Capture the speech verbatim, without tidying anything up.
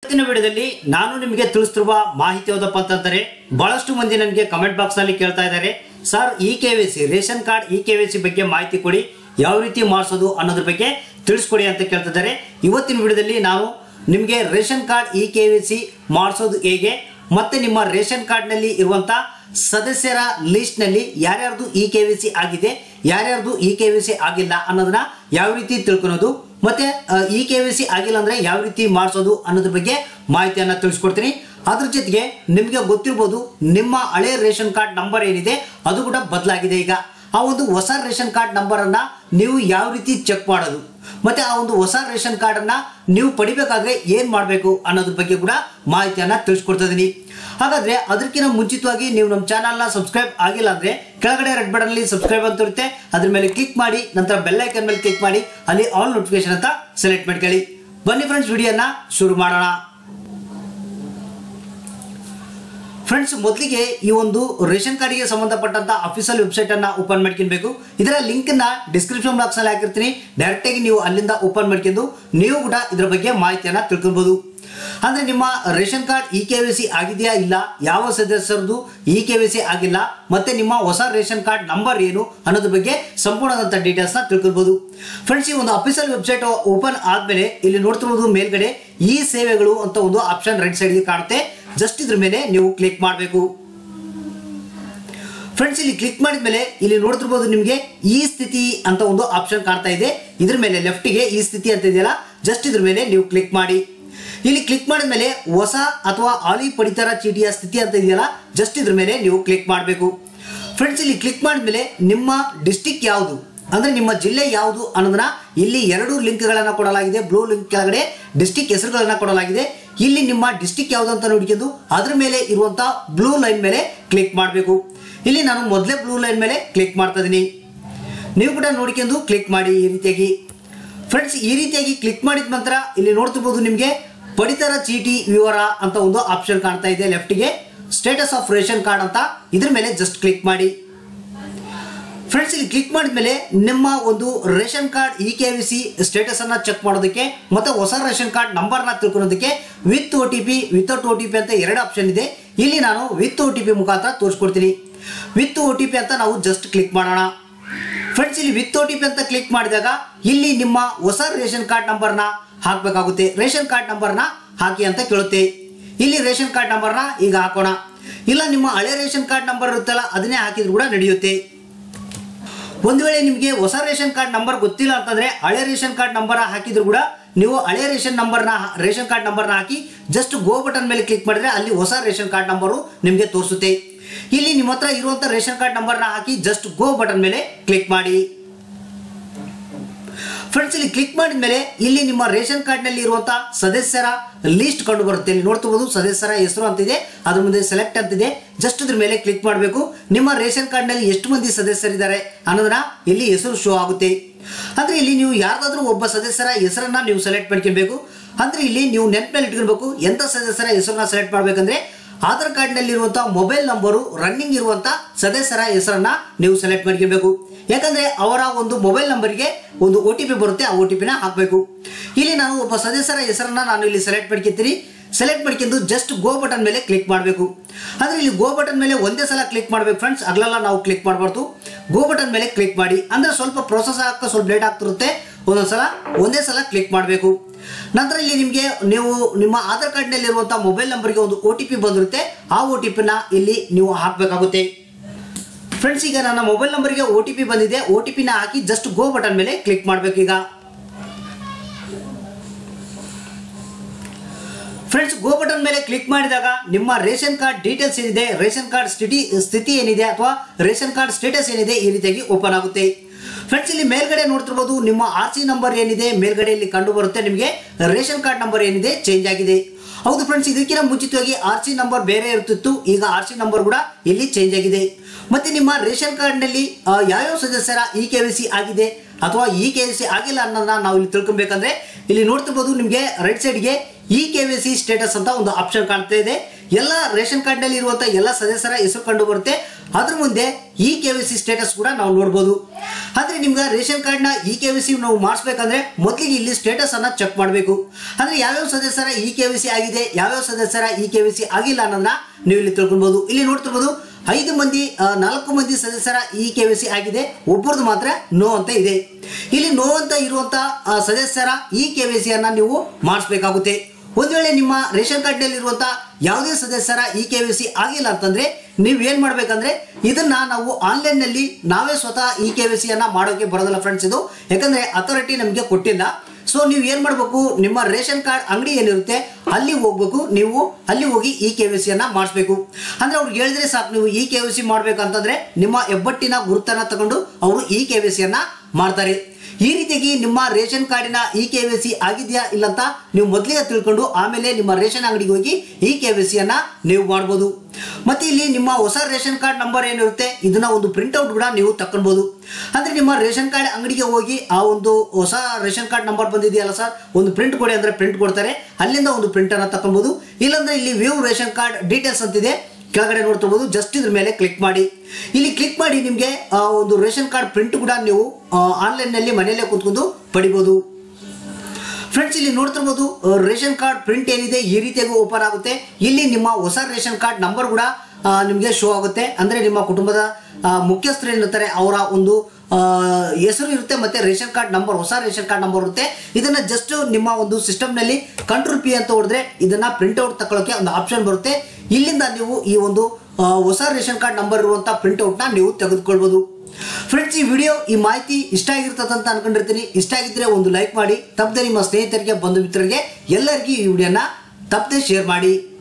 ಇವತ್ತಿನ ವಿಡಿಯೋದಲ್ಲಿ ನಾನು ನಿಮಗೆ ತಿಳಿಸುತ್ತಿರುವ ಮಾಹಿತಿ ಯಾವುದಪ್ಪ ಅಂತಂದ್ರೆ ಬಹಳಷ್ಟು ಮಂದಿ ನನಗೆ ಕಮೆಂಟ್ ಬಾಕ್ಸ್ ನಲ್ಲಿ ಕೇಳ್ತಾ ಇದ್ದಾರೆ, sir E K Y C ration card E K Y C ಬಗ್ಗೆ ಮಾಹಿತಿ ಕೊಡಿ, ಯಾವ ರೀತಿ ಮಾಡಿಸೋದು ಅನ್ನೋದ್ರ ಬಗ್ಗೆ ತಿಳಿಸ್ಕೊಡಿ ಅಂತ ಕೇಳ್ತಿದ್ದಾರೆ। ಇವತ್ತಿನ ವಿಡಿಯೋದಲ್ಲಿ ನಾನು ನಿಮಗೆ ration card E K Y C ಮಾಡಿಸೋದು ಹೇಗೆ ಮತ್ತೆ ನಿಮ್ಮ ರೇಷನ್ ಕಾರ್ಡ್ ನಲ್ಲಿ ಇರುವಂತ ಸದಸ್ಯರ ಲಿಸ್ಟ್ ನಲ್ಲಿ ಯಾರ್ಯಾರ್ದು ಇ ಕೆ ವೈ ಸಿ ಆಗಿದೆ ಯಾರ್ಯಾರ್ದು ಇ ಕೆ ವೈ ಸಿ ಆಗಿಲ್ಲ ಅನ್ನೋದನ್ನ ಯಾವ ರೀತಿ ತಿಳ್ಕೊಳ್ಳೋದು ಮತ್ತೆ ಇ ಕೆ ವೈ ಸಿ ಆಗಿಲ್ಲ ಅಂದ್ರೆ ಯಾವ ರೀತಿ ಮಾಡಿಸೋದು ಅನ್ನೋದ್ರ ಬಗ್ಗೆ ಮಾಹಿತಿಯನ್ನ ತಿಳಿಸ್ಕೊಡ್ತೀನಿ। ಅದ್ರ ಜೊತೆಗೆ ನಿಮಗೆ ಗೊತ್ತಿರಬಹುದು ನಿಮ್ಮ ಹಳೆ ರೇಷನ್ ಕಾರ್ಡ್ ನಂಬರ್ ಏನಿದೆ ಅದು ಕೂಡ ಬದಲಾಗಿದೆ। ಈಗ ಆ ಒಂದು ಹೊಸ ರೇಷನ್ ಕಾರ್ಡ್ ನಂಬರ್ ಅನ್ನ ನೀವು ಯಾವ ರೀತಿ ಚೆಕ್ ಮಾಡೋದು ಮತ್ತೆ ಆ ಒಂದು ಹೊಸ ರೇಷನ್ ಕಾರ್ಡ್ ಅನ್ನ ನೀವು ಪಡಿಬೇಕಾದ್ರೆ ಏನ್ ಮಾಡಬೇಕು ಅನ್ನೋದ್ರ ಬಗ್ಗೆ ಕೂಡ ಮಾಹಿತಿಯನ್ನ ತಿಳಿಸ್ಕೊಡ್ತಾ ಇದೀನಿ। ಹಾಗಾದ್ರೆ ಅದಕ್ಕಿಂತ ಮುಂಚಿತವಾಗಿ ನೀವು ನಮ್ಮ ಚಾನೆಲ್ ನ ಸಬ್ಸ್ಕ್ರೈಬ್ ಆಗಿಲ್ಲ ಅಂದ್ರೆ ಕೆಳಗಡೆ ರೆಡ್ ಬಟನ್ ಅಲ್ಲಿ ಸಬ್ಸ್ಕ್ರೈಬ್ ಅಂತ ಇರುತ್ತೆ, ಅದ್ರ ಮೇಲೆ ಕ್ಲಿಕ್ ಮಾಡಿ, ನಂತರ ಬೆಲ್ ಐಕಾನ್ ಮೇಲೆ ಕ್ಲಿಕ್ ಮಾಡಿ, ಅಲ್ಲಿ ಆಲ್ ನೋಟಿಫಿಕೇಶನ್ ಅಂತ ಸೆಲೆಕ್ಟ್ ಮಾಡ್ಕೊಳ್ಳಿ। ಬನ್ನಿ ಫ್ರೆಂಡ್ಸ್, ವಿಡಿಯೋನ ಶುರು ಮಾಡೋಣ। ಫ್ರೆಂಡ್ಸ್, ಮೊದಲಿಗೆ ಈ ಒಂದು ರೇಷನ್ ಕಾರ್ಡ್ಗೆ ಸಂಬಂಧಪಟ್ಟಂತ ಅಫಿಷಿಯಲ್ ವೆಬ್ಸೈಟ್ ಅನ್ನ ಓಪನ್ ಮಾಡ್ಕೊಬೇಕು। ಇದರ ಲಿಂಕ್ ನ ಡಿಸ್ಕ್ರಿಪ್ಷನ್ ಬಾಕ್ಸ್ ಅಲ್ಲಿ ಹಾಕಿರ್ತೀನಿ, ಡೈರೆಕ್ಟ್ ಆಗಿ ನೀವು ಅಲ್ಲಿಂದ ಓಪನ್ ಮಾಡ್ಕೊಂಡು ನೀವು ಕೂಡ ಇದರ ಬಗ್ಗೆ ಮಾಹಿತಿಯನ್ನ ತಿಳ್ಕೊಬಹುದು। ಅಂದ್ರೆ ನಿಮ್ಮ ration card E K Y C ಆಗಿದೆಯಾ ಇಲ್ಲ, ಯಾವ ಸದಸ್ಯರದು ಇ ಕೆ ವೈ ಸಿ ಆಗಿಲ್ಲ, ಮತ್ತೆ ನಿಮ್ಮ ಹೊಸ ರೇಷನ್ ಕಾರ್ಡ್ ನಂಬರ್ ಏನು ಅನ್ನೋದ್ರ ಬಗ್ಗೆ ಸಂಪೂರ್ಣವಾದಂತ ಡೀಟೇಲ್ಸ್ ನ ತಿಳ್ಕೊಬಹುದು। ಫ್ರೆಂಡ್ಸ್, ಈ ಒಂದು ಅಫಿಷಿಯಲ್ ವೆಬ್ಸೈಟ್ ಓಪನ್ ಆದ್ಮೇಲೆ ಇಲ್ಲಿ ನೋಡ್ತಿರೋದು ಮೇಲ್ಗಡೆ ಈ ಸೇವೆಗಳು ಅಂತ ಒಂದು ಆಪ್ಷನ್ ರೈಟ್ ಸೈಡ್ ಗೆ ಕಾಣುತ್ತೆ, ಜಸ್ಟ್ ಇದ್ರ ಮೇಲೆ ನೀವು ಕ್ಲಿಕ್ ಮಾಡಬೇಕು। ಫ್ರೆಂಡ್ಸ್, ಇಲ್ಲಿ ಕ್ಲಿಕ್ ಮಾಡಿದ್ಮೇಲೆ ಇಲ್ಲಿ ನೋಡ್ತಿರ್ಬೋದು ನಿಮಗೆ ಈ ಸ್ಥಿತಿ ಅಂತ ಒಂದು ಆಪ್ಷನ್ ಕಾಣ್ತಾ ಇದೆ, ಇದ್ರ ಮೇಲೆ ಲೆಫ್ಟ್ ಗೆ ಈ ಸ್ಥಿತಿ ಅಂತ ಇದೆಯಲ್ಲ, ಜಸ್ಟ್ ಇದ್ರ ಮೇಲೆ ನೀವು ಕ್ಲಿಕ್ ಮಾಡಿ। ಇಲ್ಲಿ ಕ್ಲಿಕ್ ಮಾಡಿದ್ಮೇಲೆ ಹೊಸ ಅಥವಾ ಹಾಲಿ ಪಡಿತರ ಚೀಟಿಯ ಸ್ಥಿತಿ ಅಂತ ಇದೆಯಲ್ಲ, ಜಸ್ಟ್ ಇದ್ರ ಮೇಲೆ ನೀವು ಕ್ಲಿಕ್ ಮಾಡಬೇಕು। ಫ್ರೆಂಡ್ಸ್, ಇಲ್ಲಿ ಕ್ಲಿಕ್ ಮಾಡಿದ್ಮೇಲೆ ನಿಮ್ಮ ಡಿಸ್ಟಿಕ್ ಯಾವುದು ಅಂದ್ರೆ ನಿಮ್ಮ ಜಿಲ್ಲೆ ಯಾವುದು ಅನ್ನೋದನ್ನ ಇಲ್ಲಿ ಎರಡು ಲಿಂಕ್ ಗಳನ್ನ ಕೊಡಲಾಗಿದೆ। ಬ್ಲೂ ಲಿಂಕ್ ಕೆಳಗಡೆ ಡಿಸ್ಟಿಕ್ ಹೆಸರುಗಳನ್ನ ಕೊಡಲಾಗಿದೆ, ಇಲ್ಲಿ ನಿಮ್ಮ ಡಿಸ್ಟಿಕ್ ಯಾವುದು ಅಂತ ನೋಡಿಕೊಂಡು ಅದ್ರ ಮೇಲೆ ಇರುವಂತಹ ಬ್ಲೂ ಲೈನ್ ಮೇಲೆ ಕ್ಲಿಕ್ ಮಾಡಬೇಕು। ಇಲ್ಲಿ ನಾನು ಮೊದಲೇ ಬ್ಲೂ ಲೈನ್ ಮೇಲೆ ಕ್ಲಿಕ್ ಮಾಡ್ತಾ ಇದೀನಿ, ನೀವು ಕೂಡ ನೋಡಿಕೊಂಡು ಕ್ಲಿಕ್ ಮಾಡಿ ಈ ರೀತಿಯಾಗಿ। ಫ್ರೆಂಡ್ಸ್, ಈ ರೀತಿಯಾಗಿ ಕ್ಲಿಕ್ ಮಾಡಿದ ನಂತರ ಇಲ್ಲಿ ನೋಡ್ತಿರ್ಬೋದು ನಿಮಗೆ ಪಡಿತರ ಚೀಟಿ ವಿವರ ಅಂತ ಒಂದು ಆಪ್ಷನ್ ಕಾಣ್ತಾ ಇದೆ ಲೆಫ್ಟ್ಗೆ, ಸ್ಟೇಟಸ್ ಆಫ್ ರೇಷನ್ ಕಾರ್ಡ್ ಅಂತ, ಇದ್ರ ಮೇಲೆ ಜಸ್ಟ್ ಕ್ಲಿಕ್ ಮಾಡಿ। ಫ್ರೆಂಡ್ಸ್, ಇಲ್ಲಿ ಕ್ಲಿಕ್ ಮಾಡಿದ್ಮೇಲೆ ನಿಮ್ಮ ಒಂದು ration card E K Y C status ಅನ್ನ ಚೆಕ್ ಮಾಡೋದಕ್ಕೆ ಮತ್ತೆ ಹೊಸ ರೇಷನ್ ಕಾರ್ಡ್ ನಂಬರ್ ನ ತಿಳ್ಕೊಳ್ಳೋದಕ್ಕೆ with O T P without O T P ಅಂತ ಎರಡು ಆಪ್ಷನ್ ಇದೆ। ಇಲ್ಲಿ ನಾನು ವಿತ್ ಒ ಟಿ ಪಿ ಮುಖಾಂತರ ತೋರಿಸ್ಕೊಡ್ತೀನಿ। ವಿತ್ ಒ ಟಿ ಪಿ ಅಂತ ನಾವು ಜಸ್ಟ್ ಕ್ಲಿಕ್ ಮಾಡೋಣ। ಫ್ರೆಂಡ್ಸ್, ಇಲ್ಲಿ ವಿತ್ ಒ ಟಿ ಪಿ ಅಂತ ಕ್ಲಿಕ್ ಮಾಡಿದಾಗ ಇಲ್ಲಿ ನಿಮ್ಮ ಹೊಸ ರೇಷನ್ ಕಾರ್ಡ್ ನಂಬರ್ ನ ಹಾಕಬೇಕಾಗುತ್ತೆ, ರೇಷನ್ ಕಾರ್ಡ್ ನಂಬರ್ ನ ಹಾಕಿ ಅಂತ ಕೇಳುತ್ತೆ। ಇಲ್ಲಿ ರೇಷನ್ ಕಾರ್ಡ್ ನಂಬರ್ ನ ಈಗ ಹಾಕೋಣ, ಇಲ್ಲ ನಿಮ್ಮ ಹಳೆ ರೇಷನ್ ಕಾರ್ಡ್ ನಂಬರ್ ಇರುತ್ತಲ್ಲ ಅದನ್ನೇ ಹಾಕಿದ್ರು ಕೂಡ ನಡೆಯುತ್ತೆ। ಒಂದು ವೇಳೆ ನಿಮಗೆ ಹೊಸ ರೇಷನ್ ಕಾರ್ಡ್ ನಂಬರ್ ಗೊತ್ತಿಲ್ಲ ಅಂತಂದ್ರೆ ಹಳೆ ರೇಷನ್ ಕಾರ್ಡ್ ನಂಬರ್ ಹಾಕಿದ್ರು ಕೂಡ ನೀವು ಹಳೆ ರೇಷನ್ ನಂಬರ್ ನ ರೇಷನ್ ಕಾರ್ಡ್ ನಂಬರ್ ನ ಹಾಕಿ ಜಸ್ಟ್ ಗೋ ಬಟನ್ ಮೇಲೆ ಕ್ಲಿಕ್ ಮಾಡಿದ್ರೆ ಅಲ್ಲಿ ಹೊಸ ರೇಷನ್ ಕಾರ್ಡ್ ನಂಬರ್ ನಿಮಗೆ ತೋರಿಸುತ್ತೆ। ಇಲ್ಲಿ ನಿಮ್ಮ ಹತ್ರ ಇರುವಂತ ರೇಷನ್ ಕಾರ್ಡ್ ನಂಬರ್ ನ ಹಾಕಿ ಜಸ್ಟ್ ಗೋ ಬಟನ್ ಮೇಲೆ ಕ್ಲಿಕ್ ಮಾಡಿ। ಫ್ರೆಂಡ್ಸ್, ಇಲ್ಲಿ ಕ್ಲಿಕ್ ಮಾಡಿದ ಮೇಲೆ ಇಲ್ಲಿ ನಿಮ್ಮ ರೇಷನ್ ಕಾರ್ಡ್ ನಲ್ಲಿ ಇರುವಂತಹ ಸದಸ್ಯರ ಲಿಸ್ಟ್ ಕಂಡು ಬರುತ್ತೆ, ಇಲ್ಲಿ ನೋಡ್ತಿರ್ಬೋದು ಸದಸ್ಯರ ಹೆಸರು ಅಂತಿದೆ, ಅದ್ರ ಮುಂದೆ ಸೆಲೆಕ್ಟ್ ಅಂತಿದೆ, ಜಸ್ಟ್ ಇದ್ರ ಮೇಲೆ ಕ್ಲಿಕ್ ಮಾಡಬೇಕು। ನಿಮ್ಮ ರೇಷನ್ ಕಾರ್ಡ್ ನಲ್ಲಿ ಎಷ್ಟು ಮಂದಿ ಸದಸ್ಯರಿದ್ದಾರೆ ಅನ್ನೋದನ್ನ ಇಲ್ಲಿ ಹೆಸರು ಶೋ ಆಗುತ್ತೆ। ಅಂದ್ರೆ ಇಲ್ಲಿ ನೀವು ಯಾರ್ದಾದ್ರೂ ಒಬ್ಬ ಸದಸ್ಯರ ಹೆಸರನ್ನ ನೀವು ಸೆಲೆಕ್ಟ್ ಮಾಡ್ಕೊಳ್ಬೇಕು। ಅಂದ್ರೆ ಇಲ್ಲಿ ನೀವು ನೆನಪಲ್ಲಿ ಇಟ್ಕೊಳ್ಬೇಕು, ಎಂತ ಸದಸ್ಯರ ಹೆಸರನ್ನ ಸೆಲೆಕ್ಟ್ ಮಾಡ್ಬೇಕಂದ್ರೆ ಆಧಾರ್ ಕಾರ್ಡ್ ನಲ್ಲಿ ಇರುವಂತಹ ಮೊಬೈಲ್ ನಂಬರು ರನ್ನಿಂಗ್ ಇರುವಂತಹ ಸದಸ್ಯರ ಹೆಸರನ್ನ ನೀವು ಸೆಲೆಕ್ಟ್ ಮಾಡ್ಕೊಳ್ಬೇಕು, ಯಾಕಂದ್ರೆ ಅವರ ಒಂದು ಮೊಬೈಲ್ ನಂಬರ್ಗೆ ಒಂದು ಒ ಟಿ ಪಿ ಬರುತ್ತೆ, ಆ ಒ ಟಿ ಪಿನ ಹಾಕಬೇಕು। ಇಲ್ಲಿ ನಾನು ಒಬ್ಬ ಸದಸ್ಯರ ಹೆಸರನ್ನ ನಾನು ಇಲ್ಲಿ ಸೆಲೆಕ್ಟ್ ಮಾಡ್ಕೊತೀನಿ, ಸೆಲೆಕ್ಟ್ ಮಾಡ್ಕೊಂಡು ಜಸ್ಟ್ ಗೋ ಬಟನ್ ಮೇಲೆ ಕ್ಲಿಕ್ ಮಾಡಬೇಕು। ಅಂದ್ರೆ ಇಲ್ಲಿ ಗೋ ಬಟನ್ ಮೇಲೆ ಒಂದೇ ಸಲ ಕ್ಲಿಕ್ ಮಾಡಬೇಕು ಫ್ರೆಂಡ್ಸ್, ಅಗಲೆಲ್ಲ ನಾವು ಕ್ಲಿಕ್ ಮಾಡಬಾರ್ದು, ಗೋ ಬಟನ್ ಮೇಲೆ ಕ್ಲಿಕ್ ಮಾಡಿ। ಅಂದ್ರೆ ಸ್ವಲ್ಪ ಪ್ರೋಸೆಸ್ ಆಗಕ್ಕೆ ಸ್ವಲ್ಪ ಲೇಟ್ ಆಗ್ತಿರುತ್ತೆ, ಒಂದೊಂದ್ಸಲ ಒಂದೇ ಸಲ ಕ್ಲಿಕ್ ಮಾಡಬೇಕು। ನಂತರ ಇಲ್ಲಿ ನಿಮಗೆ ನೀವು ನಿಮ್ಮ ಆಧಾರ್ ಕಾರ್ಡ್ ನಲ್ಲಿ ಇರುವಂತಹ ಮೊಬೈಲ್ ನಂಬರ್ಗೆ ಒಂದು ಒ ಟಿ ಪಿ ಬಂದಿರುತ್ತೆ, ಆ ಒ ಟಿ ಪಿನ ಇಲ್ಲಿ ನೀವು ಹಾಕಬೇಕಾಗುತ್ತೆ। ಫ್ರೆಂಡ್ಸ್, ಈಗ ನನ್ನ ಮೊಬೈಲ್ ನಂಬರ್ಗೆ ಒ ಟಿ ಪಿ ಬಂದಿದೆ, ಒ ಟಿ ಪಿನ ಹಾಕಿ ಜಸ್ಟ್ ಗೋ ಬಟನ್ ಮೇಲೆ ಕ್ಲಿಕ್ ಮಾಡಬೇಕು ಈಗ। ಫ್ರೆಂಡ್ಸ್, ಗೋ ಬಟನ್ ಮೇಲೆ ಕ್ಲಿಕ್ ಮಾಡಿದಾಗ ನಿಮ್ಮ ರೇಷನ್ ಕಾರ್ಡ್ ಡೀಟೇಲ್ಸ್ ಏನಿದೆ, ರೇಷನ್ ಕಾರ್ಡ್ ಸ್ಥಿತಿ ಸ್ಥಿತಿ ಏನಿದೆ ಅಥವಾ ರೇಷನ್ ಕಾರ್ಡ್ ಸ್ಟೇಟಸ್ ಏನಿದೆ ಈ ರೀತಿಯಾಗಿ ಓಪನ್ ಆಗುತ್ತೆ। ಫ್ರೆಂಡ್ಸ್, ಇಲ್ಲಿ ಮೇಲ್ಗಡೆ ನೋಡ್ತಿರ್ಬೋದು ನಿಮ್ಮ ಆರ್ ಸಿ ನಂಬರ್ ಏನಿದೆ ಮೇಲ್ಗಡೆ ಇಲ್ಲಿ ಕಂಡು ಬರುತ್ತೆ, ನಿಮಗೆ ರೇಷನ್ ಕಾರ್ಡ್ ನಂಬರ್ ಏನಿದೆ ಚೇಂಜ್ ಆಗಿದೆ। ಹೌದು ಫ್ರೆಂಡ್ಸ್, ಇದಕ್ಕಿಂತ ಮುಂಚಿತವಾಗಿ ಆರ್ ಸಿ ನಂಬರ್ ಬೇರೆ ಇರ್ತಿತ್ತು, ಈಗ ಆರ್ ಸಿ ನಂಬರ್ ಕೂಡ ಇಲ್ಲಿ ಚೇಂಜ್ ಆಗಿದೆ। ಮತ್ತೆ ನಿಮ್ಮ ರೇಷನ್ ಕಾರ್ಡ್ ನಲ್ಲಿ ಯಾವ್ಯಾವ ಸದಸ್ಯರ ಇ ಕೆ ವೈ ಸಿ ಆಗಿದೆ ಅಥವಾ ಇ ಕೆ ವೈ ಸಿ ಆಗಿಲ್ಲ ಅನ್ನೋದನ್ನ ನಾವು ಇಲ್ಲಿ ತಿಳ್ಕೊಬೇಕಂದ್ರೆ ಇಲ್ಲಿ ನೋಡ್ತಿರ್ಬೋದು ನಿಮಗೆ ರೈಟ್ ಸೈಡ್ಗೆ E K Y C status ಅಂತ ಒಂದು ಆಪ್ಷನ್ ಕಾಣ್ತಾ ಇದೆ। ಎಲ್ಲ ರೇಷನ್ ಕಾರ್ಡ್ ನಲ್ಲಿ ಇರುವಂತಹ ಎಲ್ಲ ಸದಸ್ಯರ ಹೆಸರು ಕಂಡು ಬರುತ್ತೆ, ಅದ್ರ ಮುಂದೆ E K Y C status ಕೂಡ ನಾವು ನೋಡ್ಬೋದು. ಅಂದ್ರೆ ನಿಮ್ಗೆ ರೇಷನ್ ಕಾರ್ಡ್ನ ಇ ಕೆ ವೈ ಸಿ ನಾವು ಮಾಡಿಸ್ಬೇಕಂದ್ರೆ ಮೊದಲಿಗೆ ಇಲ್ಲಿ ಸ್ಟೇಟಸ್ ಅನ್ನ ಚೆಕ್ ಮಾಡಬೇಕು. ಅಂದ್ರೆ ಯಾವ್ಯಾವ ಸದಸ್ಯರ ಇ ಕೆ ವೈ ಸಿ ಆಗಿದೆ, ಯಾವ್ಯಾವ ಸದಸ್ಯರ ಇ ಕೆ ವೈ ಸಿ ಆಗಿಲ್ಲ ಅನ್ನೋದನ್ನ ನೀವು ಇಲ್ಲಿ ತಿಳ್ಕೊಬಹುದು. ಇಲ್ಲಿ ನೋಡ್ತಿರ್ಬೋದು ಐದು ಮಂದಿ ನಾಲ್ಕು ಮಂದಿ ಸದಸ್ಯರ ಇ ಕೆ ವೈ ಸಿ ಆಗಿದೆ, ಒಬ್ಬರದು ಮಾತ್ರ ನೋ ಅಂತ ಇದೆ. ಇಲ್ಲಿ ನೋ ಅಂತ ಇರುವಂತ ಸದಸ್ಯರ ಇ ಕೆ ವೈ ಸಿ ಅನ್ನ ನೀವು ಮಾಡಿಸ್ಬೇಕಾಗುತ್ತೆ. ಒಂದು ವೇಳೆ ನಿಮ್ಮ ರೇಷನ್ ಕಾರ್ಡ್ ನಲ್ಲಿ ಇರುವಂತಹ ಯಾವುದೇ ಸದಸ್ಯರ ಇ ಕೆ ವೈ ಸಿ ಆಗಿಲ್ಲ ಅಂತಂದ್ರೆ ನೀವು ಏನ್ ಮಾಡ್ಬೇಕಂದ್ರೆ ಇದನ್ನ ನಾವು ಆನ್ಲೈನ್ ನಲ್ಲಿ ನಾವೇ ಸ್ವತಃ ಇ ಕೆ ವೈ ಸಿ ಅನ್ನ ಮಾಡೋಕೆ ಬರೋದಿಲ್ಲ ಫ್ರೆಂಡ್ಸ್. ಇದು ಯಾಕಂದ್ರೆ ಅಥಾರಿಟಿ ನಮಗೆ ಕೊಟ್ಟಿಲ್ಲ. ಸೊ ನೀವು ಏನ್ ಮಾಡಬೇಕು, ನಿಮ್ಮ ರೇಷನ್ ಕಾರ್ಡ್ ಅಂಗಡಿ ಏನಿರುತ್ತೆ ಅಲ್ಲಿ ಹೋಗ್ಬೇಕು, ನೀವು ಅಲ್ಲಿ ಹೋಗಿ ಇ ಕೆ ವೈ ಸಿ ಅನ್ನ ಮಾಡಿಸ್ಬೇಕು. ಅಂದ್ರೆ ಅವ್ರಿಗೆ ಹೇಳಿದ್ರೆ ಸಾಕು, ನೀವು ಇ ಕೆ ವೈ ಸಿ ಮಾಡ್ಬೇಕಂತಂದ್ರೆ ನಿಮ್ಮ ಹೆಬ್ಬಟ್ಟಿನ ಗುರುತನ್ನ ತಗೊಂಡು ಅವರು ಇ ಕೆ ವೈ ಸಿ ಅನ್ನ ಮಾಡ್ತಾರೆ. ಈ ರೀತಿಯಾಗಿ ನಿಮ್ಮ ರೇಷನ್ ಕಾರ್ಡಿನ ಇ ಕೆ ವೈ ಸಿ ಆಗಿದೆಯಾ ಇಲ್ಲ ಅಂತ ನೀವು ಮೊದಲಿಗೆ ತಿಳ್ಕೊಂಡು ಆಮೇಲೆ ನಿಮ್ಮ ರೇಷನ್ ಅಂಗಡಿಗೆ ಹೋಗಿ ಇ ಕೆ ವೈ ಸಿ ಅನ್ನ ನೀವು ಮಾಡ್ಬೋದು. ಮತ್ತೆ ಇಲ್ಲಿ ನಿಮ್ಮ ಹೊಸ ರೇಷನ್ ಕಾರ್ಡ್ ನಂಬರ್ ಏನಿರುತ್ತೆ ಇದನ್ನ ಒಂದು ಪ್ರಿಂಟ್ ಔಟ್ ಕೂಡ ನೀವು ತಕೊಳ್ಬಹುದು. ಅಂದ್ರೆ ನಿಮ್ಮ ರೇಷನ್ ಕಾರ್ಡ್ ಅಂಗಡಿಗೆ ಹೋಗಿ ಆ ಒಂದು ಹೊಸ ರೇಷನ್ ಕಾರ್ಡ್ ನಂಬರ್ ಬಂದಿದೆಯಲ್ಲ ಸರ್, ಒಂದು ಪ್ರಿಂಟ್ ಕೊಡಿ ಅಂದ್ರೆ ಪ್ರಿಂಟ್ ಕೊಡ್ತಾರೆ, ಅಲ್ಲಿಂದ ಒಂದು ಪ್ರಿಂಟ್ ಅನ್ನ ತಕೊಬಹುದು. ಇಲ್ಲಾಂದ್ರೆ ಇಲ್ಲಿ ವ್ಯೂ ರೇಷನ್ ಕಾರ್ಡ್ ಡೀಟೇಲ್ಸ್ ಅಂತಿದೆ, ಕೆಳಗಡೆ ನೋಡ್ತಿರ್ಬೋದು, ಜಸ್ಟ್ ಇದ್ರ ಮೇಲೆ ಕ್ಲಿಕ್ ಮಾಡಿ. ಇಲ್ಲಿ ಕ್ಲಿಕ್ ಮಾಡಿ ನಿಮಗೆ ಒಂದು ರೇಷನ್ ಕಾರ್ಡ್ ಪ್ರಿಂಟ್ ಕೂಡ ನೀವು ಆನ್ಲೈನ್ ನಲ್ಲಿ ಮನೆಯಲ್ಲೇ ಕೂತ್ಕೊಂಡು ಪಡಿಬಹುದು. ಫ್ರೆಂಡ್ಸ್ ಇಲ್ಲಿ ನೋಡ್ತಿರ್ಬೋದು ರೇಷನ್ ಕಾರ್ಡ್ ಪ್ರಿಂಟ್ ಏನಿದೆ ಈ ರೀತಿಯಾಗಿ ಓಪನ್ ಆಗುತ್ತೆ. ಇಲ್ಲಿ ನಿಮ್ಮ ಹೊಸ ರೇಷನ್ ಕಾರ್ಡ್ ನಂಬರ್ ಕೂಡ ನಿಮಗೆ ಶೋ ಆಗುತ್ತೆ. ಅಂದ್ರೆ ನಿಮ್ಮ ಕುಟುಂಬದ ಮುಖ್ಯಸ್ಥರು ಏನಿರ್ತಾರೆ ಅವರ ಒಂದು ಹೆಸರು ಇರುತ್ತೆ, ಮತ್ತೆ ರೇಷನ್ ಕಾರ್ಡ್ ನಂಬರ್, ಹೊಸ ರೇಷನ್ ಕಾರ್ಡ್ ನಂಬರ್ ಇರುತ್ತೆ. ಇದನ್ನ ಜಸ್ಟ್ ನಿಮ್ಮ ಒಂದು ಸಿಸ್ಟಮ್ ನಲ್ಲಿ ಕಂಟ್ರೋಲ್ ಪಿ ಅಂತ ಹೊಡೆದ್ರೆ ಇದನ್ನ ಪ್ರಿಂಟ್ ಔಟ್ ತಗೊಳ್ಳೋಕೆ ಒಂದು ಆಪ್ಷನ್ ಬರುತ್ತೆ. ಇಲ್ಲಿಂದ ನೀವು ಈ ಒಂದು ಹೊಸ ರೇಷನ್ ಕಾರ್ಡ್ ನಂಬರ್ ಇರುವಂತಹ ಪ್ರಿಂಟ್ ಔಟ್ ನ ನೀವು ತೆಗೆದುಕೊಳ್ಬಹುದು. ಫ್ರೆಂಡ್ಸ್ ಈ ವಿಡಿಯೋ ಈ ಮಾಹಿತಿ ಇಷ್ಟ ಆಗಿರ್ತದೆ ಅಂತ ಅನ್ಕೊಂಡಿರ್ತೀನಿ. ಇಷ್ಟ ಆಗಿದ್ರೆ ಒಂದು ಲೈಕ್ ಮಾಡಿ, ತಪ್ಪದೆ ನಿಮ್ಮ ಸ್ನೇಹಿತರಿಗೆ ಬಂಧು ಮಿತ್ರರಿಗೆ ಎಲ್ಲರಿಗೂ ಈ ವಿಡಿಯೋನ ತಪ್ಪದೆ ಶೇರ್ ಮಾಡಿ.